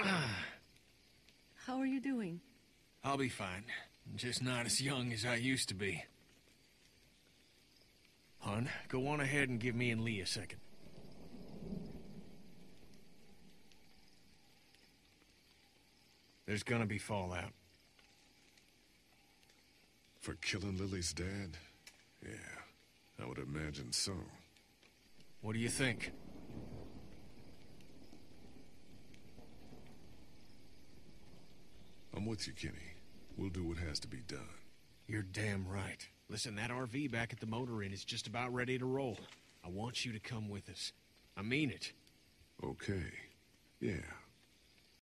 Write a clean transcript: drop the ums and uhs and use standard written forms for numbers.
How are you doing? I'll be fine. Just not as young as I used to be. Hun, go on ahead and give me and Lee a second. There's gonna be fallout. For killing Lily's dad? Yeah, I would imagine so. What do you think? I'm with you, Kenny. We'll do what has to be done. You're damn right. Listen, that RV back at the motor inn is just about ready to roll. I want you to come with us. I mean it. Okay. Yeah,